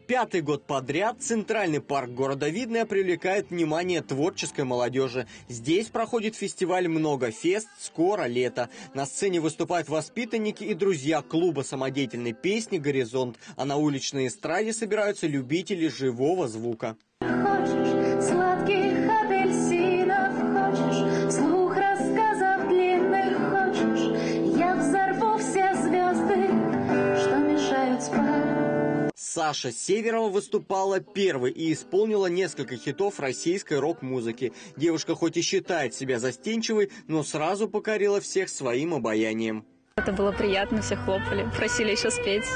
5-й год подряд Центральный парк города Видное привлекает внимание творческой молодежи. Здесь проходит фестиваль «Многофест. Скоро лето». На сцене выступают воспитанники и друзья клуба самодеятельной песни «Горизонт», а на уличной эстраде собираются любители живого звука. Хочешь сладких апельсинов, хочешь слух рассказов длинных, хочешь я взорву все звезды, что мешают спать. Саша Северова выступала первой и исполнила несколько хитов российской рок-музыки. Девушка хоть и считает себя застенчивой, но сразу покорила всех своим обаянием. Это было приятно, все хлопали, просили еще спеть.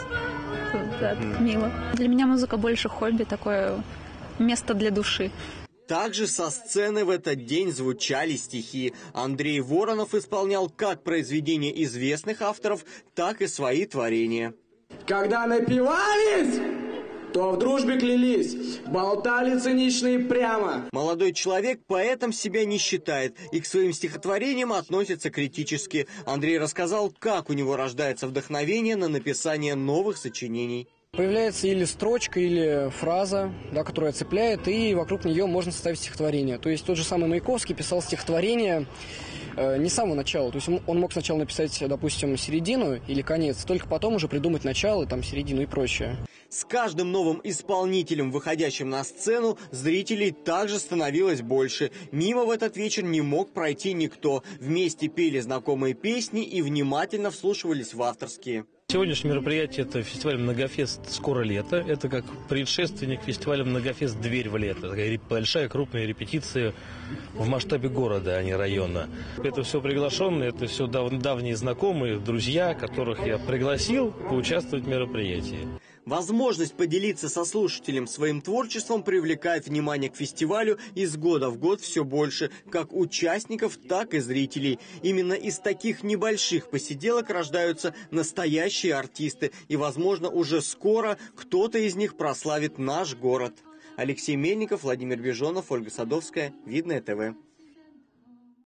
Да, мило. Для меня музыка больше хобби, такое место для души. Также со сцены в этот день звучали стихи. Андрей Воронов исполнял как произведения известных авторов, так и свои творения. Когда напивались, то в дружбе клялись, болтали циничные прямо. Молодой человек поэтом себя не считает и к своим стихотворениям относится критически. Андрей рассказал, как у него рождается вдохновение на написание новых сочинений. Появляется или строчка, или фраза, да, которая цепляет, и вокруг нее можно составить стихотворение. То есть тот же самый Маяковский писал стихотворение не с самого начала. То есть он мог сначала написать, допустим, середину или конец, только потом уже придумать начало, там, середину и прочее. С каждым новым исполнителем, выходящим на сцену, зрителей также становилось больше. Мимо в этот вечер не мог пройти никто. Вместе пели знакомые песни и внимательно вслушивались в авторские. Сегодняшнее мероприятие – это фестиваль «Многофест. Скоро лето». Это как предшественник фестиваля «Многофест. Дверь в лето». Такая большая, крупная репетиция в масштабе города, а не района. Это все приглашенные, это все давние знакомые, друзья, которых я пригласил поучаствовать в мероприятии. Возможность поделиться со слушателем своим творчеством привлекает внимание к фестивалю из года в год все больше, как участников, так и зрителей. Именно из таких небольших посиделок рождаются настоящие артисты, и, возможно, уже скоро кто-то из них прославит наш город. Алексей Мельников, Владимир Бежонов, Ольга Садовская, Видное ТВ.